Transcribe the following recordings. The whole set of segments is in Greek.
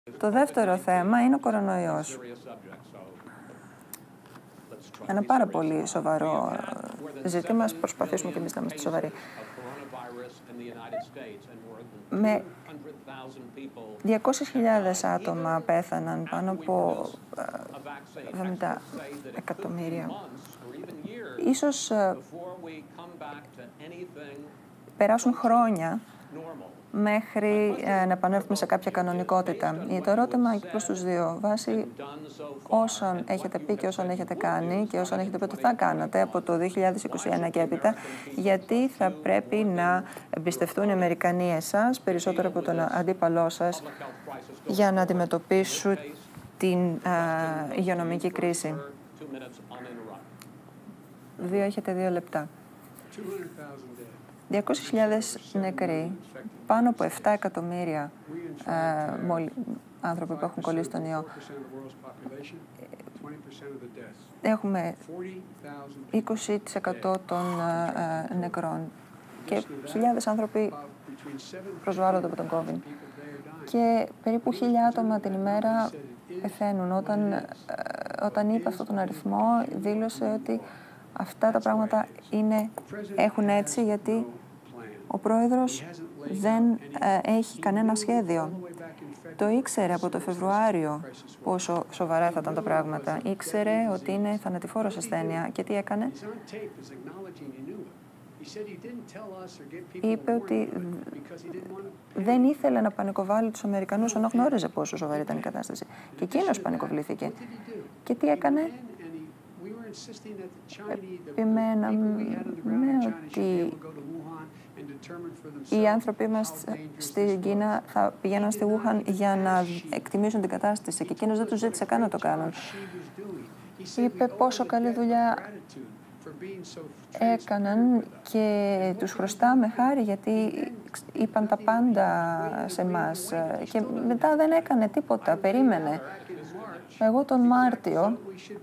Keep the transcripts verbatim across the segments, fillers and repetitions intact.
Το δεύτερο θέμα είναι ο κορονοϊός. Ένα πάρα πολύ σοβαρό ζήτημα, ας προσπαθήσουμε και εμείς να είμαστε σοβαροί. Με διακόσιες χιλιάδες άτομα πέθαναν, πάνω από εβδομήντα εκατομμύρια. Ίσως περάσουν χρόνια μέχρι ε, να επανέλθουμε σε κάποια κανονικότητα. Το ερώτημα και προς τους δύο, βάσει όσων έχετε πει και όσων έχετε κάνει και όσων έχετε πει ότι θα κάνατε από το δύο χιλιάδες είκοσι ένα και έπειτα, γιατί θα πρέπει να εμπιστευτούν οι Αμερικανοί εσάς περισσότερο από τον αντίπαλό σας για να αντιμετωπίσουν την ε, υγειονομική κρίση. Δύο, έχετε δύο λεπτά. διακόσιες χιλιάδες νεκροί, πάνω από επτά εκατομμύρια ε, μολ, άνθρωποι που έχουν κολλήσει τον ιό. Έχουμε είκοσι τοις εκατό των ε, νεκρών και χιλιάδες άνθρωποι προσβάλλονται από τον COVID. Και περίπου χίλια άτομα την ημέρα πεθαίνουν. Όταν, ε, όταν είπε αυτόν τον αριθμό, δήλωσε ότι αυτά τα πράγματα είναι, έχουν έτσι γιατί ο πρόεδρος δεν ε, έχει κανένα σχέδιο. Το ήξερε από το Φεβρουάριο πόσο σοβαρά θα ήταν τα πράγματα. Ήξερε ότι είναι θανατηφόρος ασθένεια. Και τι έκανε? Είπε ότι δεν ήθελε να πανικοβάλει τους Αμερικανούς, ενώ γνώριζε πόσο σοβαρή ήταν η κατάσταση. Και εκείνος πανικοβλήθηκε. Και τι έκανε? Επιμέναμε ότι οι άνθρωποι μας στην Κίνα θα πηγαίνουν στη Wuhan για να εκτιμήσουν την κατάσταση και εκείνος δεν τους ζήτησε καν να το κάνουν. Είπε πόσο καλή δουλειά έκαναν και τους χρωστάμε χάρη γιατί είπαν τα πάντα σε εμάς και μετά δεν έκανε τίποτα, περίμενε. Εγώ τον Μάρτιο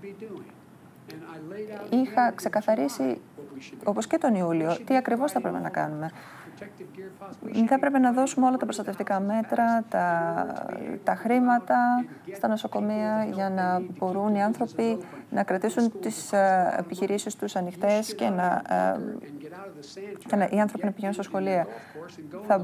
είχα ξεκαθαρίσει, όπως και τον Ιούλιο, τι ακριβώς θα πρέπει να κάνουμε. Θα έπρεπε να δώσουμε όλα τα προστατευτικά μέτρα, τα, τα χρήματα στα νοσοκομεία για να μπορούν οι άνθρωποι να κρατήσουν τις uh, επιχειρήσεις τους ανοιχτές και να, uh, και να οι άνθρωποι να πηγαίνουν στα σχολεία. Θα,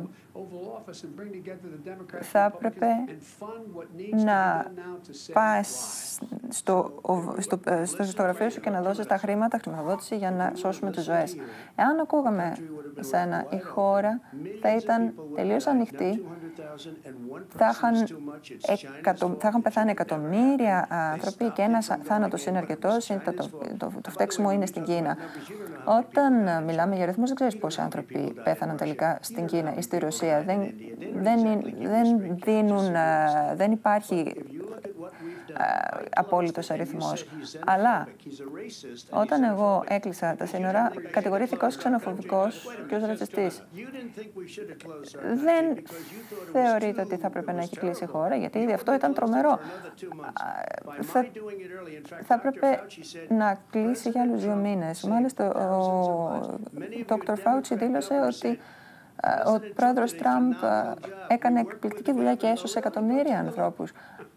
θα έπρεπε να πας στο, στο, στο, στο γραφείο σου και να δώσεις τα χρήματα, χρηματοδότηση για να σώσουμε τις ζωές. Εάν ακούγαμε σένα, η χώρα θα ήταν τελείως ανοιχτή, θα είχαν, εκατο, θα είχαν πεθάνει εκατομμύρια άνθρωποι και ένας θάνατος είναι αρκετός, το, το, το, το φταίξιμο είναι στην Κίνα. Όταν μιλάμε για αριθμούς, δεν ξέρεις πόσοι άνθρωποι πέθαναν τελικά στην Κίνα ή στη Ρωσία. Δεν, δεν, δεν, δίνουν, δεν υπάρχει Uh, απόλυτος αριθμός. Αλλά όταν εγώ έκλεισα τα σύνορα, κατηγορήθηκα ως ξενοφοβικός και ως ρατσιστής. Δεν θεωρείτε ότι θα έπρεπε να έχει κλείσει η χώρα, γιατί ήδη αυτό ήταν τρομερό. Θα, θα έπρεπε να κλείσει για άλλους δύο μήνες. Μάλιστα, ο Δόκτωρ Φάουτσι δήλωσε ότι ο πρόεδρος Τραμπ έκανε εκπληκτική δουλειά και έσωσε εκατομμύρια ανθρώπους.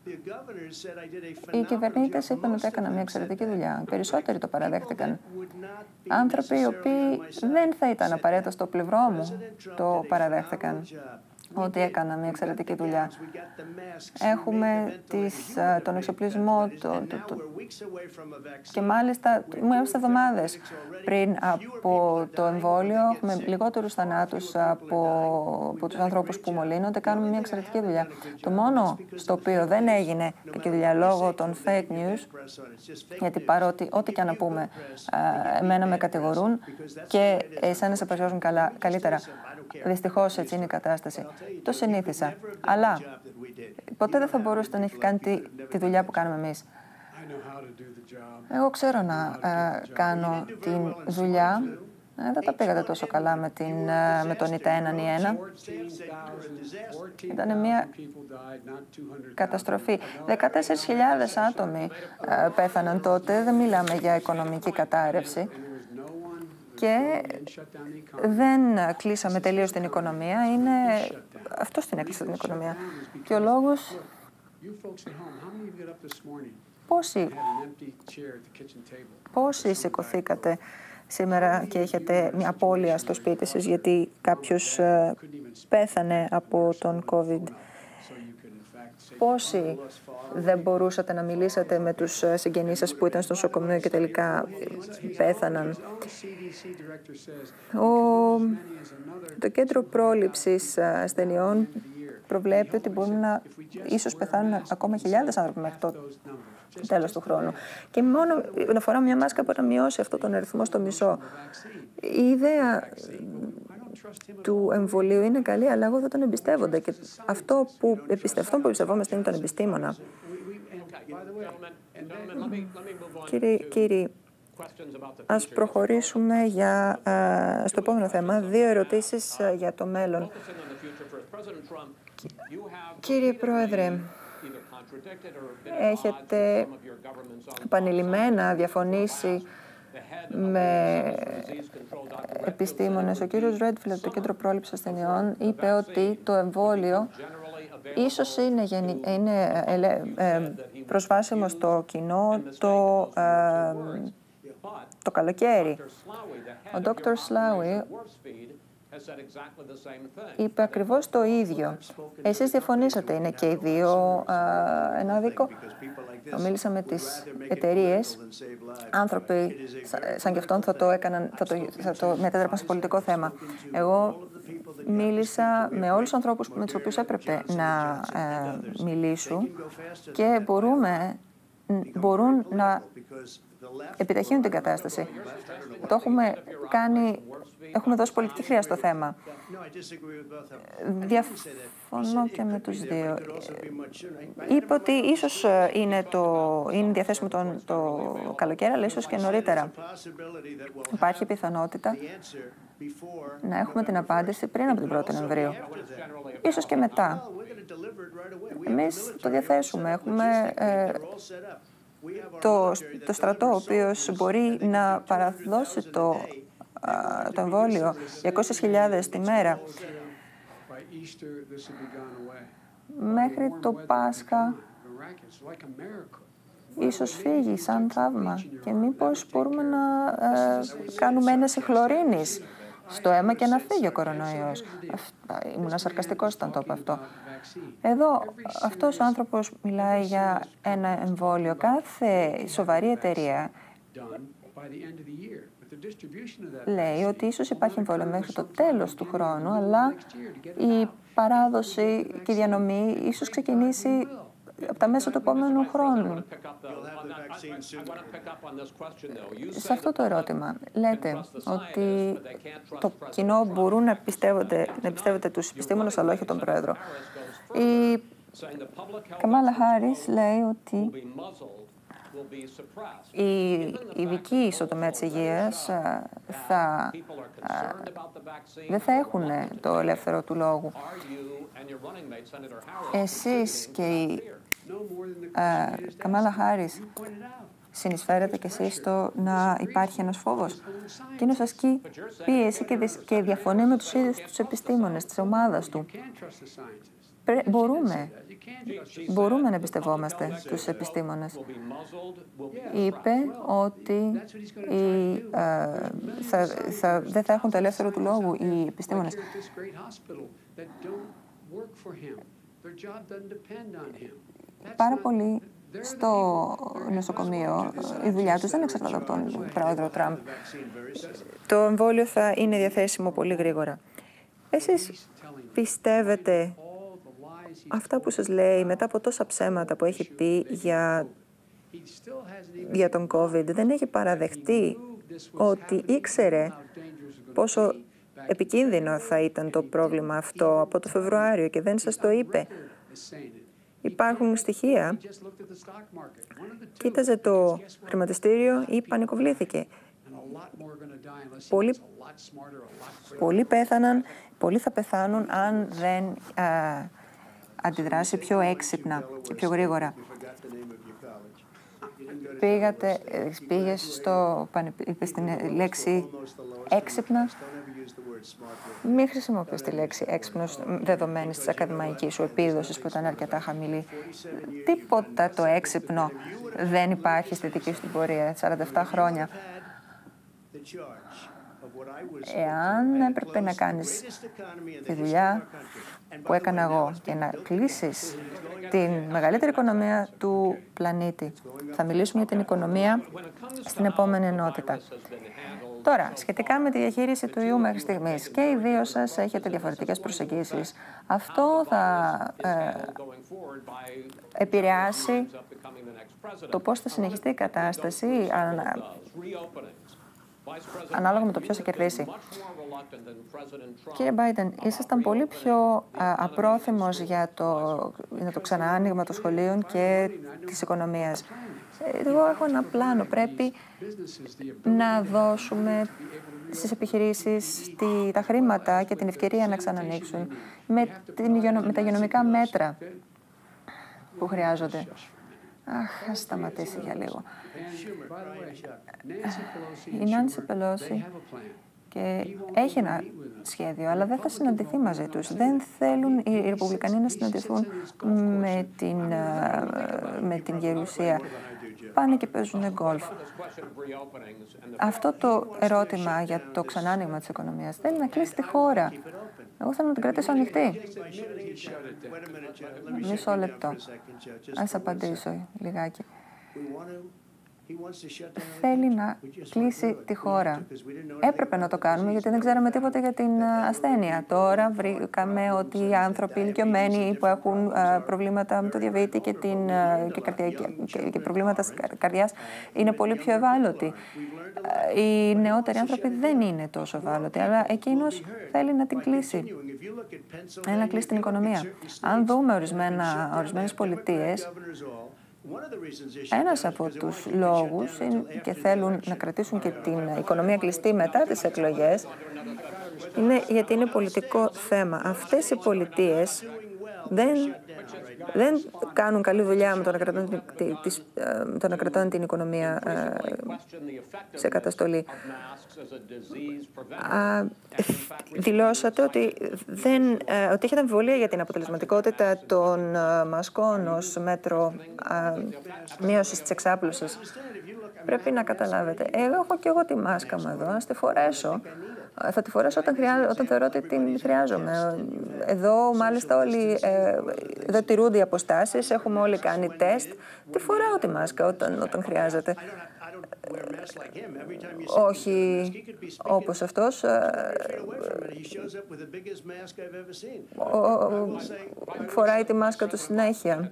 Οι κυβερνήτες είπαν ότι έκανα μια εξαιρετική δουλειά. Περισσότεροι το παραδέχτηκαν. Άνθρωποι οι οποίοι δεν θα ήταν απαραίτητα στο πλευρό μου το παραδέχτηκαν ότι έκανα μια εξαιρετική δουλειά. Έχουμε τις, τον εξοπλισμό το, το, το, και μάλιστα είμαστε εβδομάδες πριν από το εμβόλιο. Έχουμε λιγότερους θανάτους από, από τους ανθρώπους που μολύνονται. Κάνουμε μια εξαιρετική δουλειά. Το μόνο στο οποίο δεν έγινε κακή δουλειά λόγω των fake news, γιατί παρότι ό,τι και να πούμε, εμένα με κατηγορούν και εσένα σε παρουσιάζουν καλά, καλύτερα. Δυστυχώς έτσι είναι η κατάσταση. Το συνήθισα. Αλλά ποτέ δεν θα μπορούσε να έχει κάνει τη, τη δουλειά που κάνουμε εμείς. Εγώ ξέρω να ε, κάνω τη δουλειά. Ε, δεν τα πήγατε τόσο καλά με, την, ε, με τον ΙΤΑ έναν ή ένα. Ήταν μια καταστροφή. δεκατέσσερις χιλιάδες άτομοι ε, πέθαναν τότε. Δεν μιλάμε για οικονομική κατάρρευση. Και δεν κλείσαμε τελείως την οικονομία, είναι... αυτός την έκλεισε την οικονομία. Και ο λόγος Πόσοι, πόσοι σηκωθήκατε σήμερα και έχετε μια απώλεια στο σπίτι σας γιατί κάποιος ε, πέθανε από τον COVID? Πόσοι δεν μπορούσατε να μιλήσετε με τους συγγενείς σας που ήταν στο νοσοκομείο και τελικά πέθαναν? Ο, το Κέντρο Πρόληψης Ασθενειών προβλέπει ότι μπορούν να ίσως πεθάνουν ακόμα χιλιάδες άνθρωποι μέχρι το τέλος του χρόνου. Και μόνο να φοράμε μια μάσκα μπορεί να μειώσει αυτόν τον αριθμό στο μισό. Η ιδέα του εμβολίου είναι καλή, αλλά εγώ δεν τον εμπιστεύονται. Και αυτό που, εμπιστευτώ, που εμπιστευόμαστε είναι τον επιστήμονα. Κύριοι, κύριοι, ας προχωρήσουμε για, α, στο επόμενο θέμα. Δύο ερωτήσεις α, για το μέλλον. Κύριε Πρόεδρε, έχετε επανειλημμένα διαφωνήσει με επιστήμονες. Ο κύριος Ρέντφιλντ από το Κέντρο Πρόληψης Ασθενειών είπε ότι το εμβόλιο ίσως είναι, γενι... είναι ε, προσβάσιμο στο κοινό το, ε, το καλοκαίρι. Ο Δόκτωρ Σλάουι είπε ακριβώς το ίδιο. Εσείς διαφωνήσατε, είναι και οι δύο α, ένα δίκο. Μίλησα με τις εταιρείες. Άνθρωποι σαν και αυτόν θα το, έκαναν, θα το, θα το μετέτρεπαν σε πολιτικό θέμα. Εγώ μίλησα με όλους τους ανθρώπους με τους οποίους έπρεπε να ε, μιλήσουν και μπορούμε, μπορούν να επιταχύνουν την κατάσταση. Το έχουμε κάνει, έχουμε δώσει πολιτική χρειά στο θέμα. Διαφωνώ και με τους δύο. Είπε ότι ίσως είναι, το, είναι διαθέσιμο το, το καλοκαίρι, αλλά ίσως και νωρίτερα. Υπάρχει πιθανότητα να έχουμε την απάντηση πριν από την πρώτη Νοεμβρίου. Ίσως και μετά. Εμείς το διαθέσουμε. Έχουμε ε, το, το στρατό, ο οποίος μπορεί να παραδώσει το, α, το εμβόλιο διακόσιες χιλιάδες τη μέρα. Μέχρι το Πάσχα ίσως φύγει σαν θαύμα και μήπως μπορούμε να ε, κάνουμε ένεση χλωρίνης στο αίμα και να φύγει ο κορονοϊός. Ήμουν σαρκαστικός όταν το είπα αυτό. Εδώ αυτός ο άνθρωπος μιλάει για ένα εμβόλιο. Κάθε σοβαρή εταιρεία λέει ότι ίσως υπάρχει εμβόλιο μέχρι το τέλος του χρόνου, αλλά η παράδοση και η διανομή ίσως ξεκινήσει από τα μέσα του επόμενου χρόνου. Σε αυτό το ερώτημα λέτε ότι το κοινό μπορούν να πιστεύετε, να πιστεύετε τους επιστήμονες, αλλά όχι τον Πρόεδρο. Η Καμάλα Χάρις λέει ότι οι ειδικοί στο τομέα της υγείας θα, δεν θα έχουν το ελεύθερο του λόγου. Εσείς και η Καμάλα Χάρις συνεισφέρετε και εσείς στο να υπάρχει ένας φόβος. Εκείνος ασκεί πίεση και διαφωνεί με τους ίδιους τους επιστήμονες της ομάδας του. Μπορούμε, μπορούμε να εμπιστευόμαστε τους επιστήμονες. Είπε ότι οι, ε, θα, θα, δεν θα έχουν το ελεύθερο του λόγου οι επιστήμονες. Πάρα πολύ στο νοσοκομείο, η δουλειά τους δεν εξαρτάται από τον πρόεδρο Τραμπ. Το εμβόλιο θα είναι διαθέσιμο πολύ γρήγορα. Εσείς πιστεύετε αυτά που σας λέει μετά από τόσα ψέματα που έχει πει για, για τον COVID, δεν έχει παραδεχτεί ότι ήξερε πόσο επικίνδυνο θα ήταν το πρόβλημα αυτό από το Φεβρουάριο και δεν σας το είπε? Υπάρχουν στοιχεία. Κοίταζε το χρηματιστήριο ή πανικοβλήθηκε. Πολλοί, πολλοί πέθαναν, πολλοί θα πεθάνουν αν δεν α, αντιδράσει πιο έξυπνα και πιο γρήγορα. Πήγατε, πήγες στο, είπε στην λέξη έξυπνα. Μην χρησιμοποιείς τη λέξη έξυπνος δεδομένης της ακαδημαϊκής σου επίδοσης που ήταν αρκετά χαμηλή. Τίποτα το έξυπνο δεν υπάρχει στη δική σου την πορεία, σαράντα επτά χρόνια. Εάν έπρεπε να κάνεις τη δουλειά που έκανα εγώ και να κλείσεις την μεγαλύτερη οικονομία του πλανήτη, θα μιλήσουμε για την οικονομία στην επόμενη ενότητα. Τώρα, σχετικά με τη διαχείριση του ιού μέχρι στιγμής, και οι δύο σας έχετε διαφορετικές προσεγγίσεις. Αυτό θα ε, επηρεάσει το πώς θα συνεχιστεί η κατάσταση ανα, ανάλογα με το ποιος θα κερδίσει. Κύριε Biden, ήσασταν πολύ πιο απρόθυμος για το, για το ξαναάνοιγμα των σχολείων και της οικονομίας. Εγώ έχω ένα πλάνο. Πρέπει να δώσουμε στις επιχειρήσεις τη, τα χρήματα και την ευκαιρία να ξανανοίξουν με, την, με τα υγειονομικά μέτρα που χρειάζονται. Αχ, ας σταματήσει για λίγο. Η Νάνση Πελόση και έχει ένα σχέδιο, αλλά δεν θα συναντηθεί μαζί τους. Δεν θέλουν οι Ρεπουμπλικανοί να συναντηθούν με την, με την Γερουσία. Πάνε και παίζουν γκολφ. Αυτό το ερώτημα για το ξανάνοιγμα της οικονομίας θέλει να κλείσει τη χώρα. Εγώ θέλω να την κρατήσω ανοιχτή. Μισό λεπτό. Ας απαντήσω λιγάκι. Θέλει να κλείσει τη χώρα. Έπρεπε να το κάνουμε γιατί δεν ξέραμε τίποτα για την ασθένεια. Τώρα βρήκαμε ότι οι άνθρωποι ηλικιωμένοι που έχουν προβλήματα με το διαβήτη και, την, και, καρδιά, και, και προβλήματα καρδιάς είναι πολύ πιο ευάλωτοι. Οι νεότεροι άνθρωποι δεν είναι τόσο ευάλωτοι, αλλά εκείνος θέλει να την κλείσει. Θέλει να κλείσει την οικονομία. Αν δούμε ορισμένα, ορισμένες πολιτείες, ένας από τους λόγους είναι, και θέλουν να κρατήσουν και την οικονομία κλειστή μετά τις εκλογές, είναι γιατί είναι πολιτικό θέμα. Αυτές οι πολιτείες δεν, δεν κάνουν καλή δουλειά με το να κρατούν, τις, το να κρατούν την οικονομία σε καταστολή. Α, δηλώσατε ότι, δεν, ότι έχετε αμφιβολία για την αποτελεσματικότητα των μασκών ως μέτρο α, μείωσης της εξάπλωσης. Πρέπει να καταλάβετε. Εγώ έχω και εγώ τη μάσκα μου εδώ, να τη φορέσω. Θα τη φορέσω όταν, χρειά... όταν θεωρώ ότι την χρειάζομαι. Εδώ, μάλιστα, όλοι ε, εδώ τηρούνται οι αποστάσεις, έχουμε όλοι κάνει τεστ. Τη φοράω τη μάσκα όταν, όταν χρειάζεται. Όχι όπως αυτός. Φοράει τη μάσκα του συνέχεια.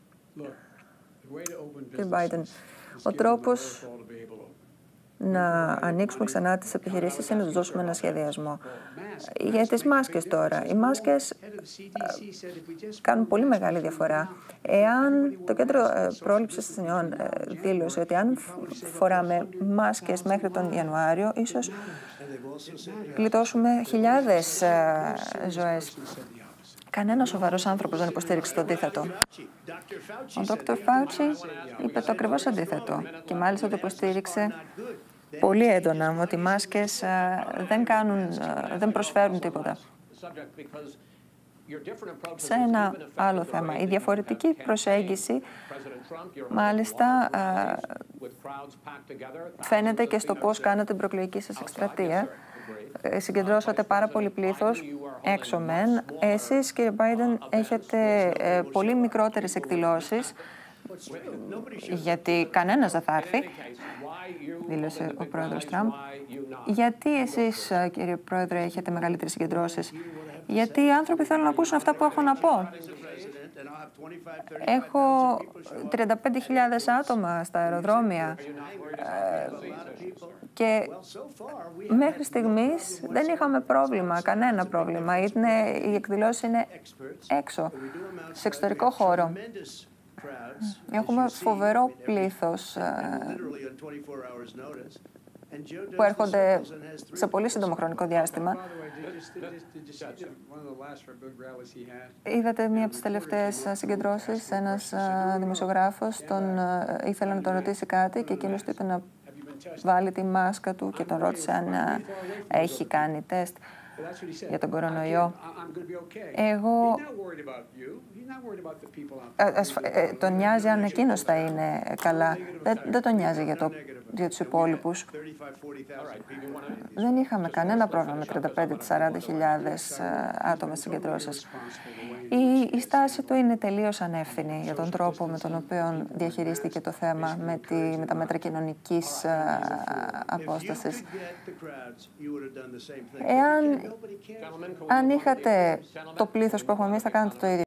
Κύριε Biden, ο τρόπος να ανοίξουμε ξανά τις επιχειρήσεις είναι να τους δώσουμε ένα σχεδιασμό. Για τις μάσκες τώρα. Οι μάσκες κάνουν πολύ μεγάλη διαφορά. Εάν το Κέντρο Πρόληψης Ασθενειών δήλωσε ότι αν φοράμε μάσκες μέχρι τον Ιανουάριο, ίσως γλιτώσουμε χιλιάδες ζωές. Κανένας σοβαρός άνθρωπος δεν υποστήριξε το αντίθετο. Ο Δόκτωρ Φάουτσι είπε το ακριβώς αντίθετο και μάλιστα το υποστήριξε πολύ έντονα, ότι οι μάσκες δεν, κάνουν, δεν προσφέρουν τίποτα. Σε ένα άλλο θέμα, η διαφορετική προσέγγιση, μάλιστα, φαίνεται και στο πώς κάνετε την προεκλογική σας εκστρατεία. Συγκεντρώσατε πάρα πολύ πλήθος έξω μεν. Εσείς, κύριε Biden, έχετε ε, πολύ μικρότερες εκδηλώσεις, γιατί κανένας δεν θα έρθει, δήλωσε ο πρόεδρος Τραμπ. Γιατί εσείς, κύριε πρόεδρε, έχετε μεγαλύτερες συγκεντρώσεις? Γιατί οι άνθρωποι θέλουν να ακούσουν αυτά που έχω να πω. Έχω τριάντα πέντε χιλιάδες άτομα στα αεροδρόμια και μέχρι στιγμής δεν είχαμε πρόβλημα, κανένα πρόβλημα. Είναι, οι εκδηλώσεις είναι έξω, σε εξωτερικό χώρο. Έχουμε φοβερό πλήθος που έρχονται σε πολύ σύντομο χρονικό διάστημα. Είδατε μία από τις τελευταίες συγκεντρώσεις, ένας δημοσιογράφος τον ήθελε να τον ρωτήσει κάτι και εκείνος του είπε να βάλει τη μάσκα του και τον ρώτησε αν έχει κάνει τεστ. για τον κορονοϊό. Εγώ... Ε, ε, τον νοιάζει αν εκείνος θα είναι καλά. Δεν, δεν τον νοιάζει για, το, για τους υπόλοιπους. Δεν είχαμε κανένα πρόβλημα με τριάντα πέντε με σαράντα χιλιάδες άτομα συγκεντρώσεις. Η, η στάση του είναι τελείως ανεύθυνη για τον τρόπο με τον οποίο διαχειρίστηκε το θέμα με, τη, με τα μέτρα κοινωνικής απόστασης. Εάν αν είχατε το πλήθος που έχουμε εμείς, θα κάνετε το ίδιο.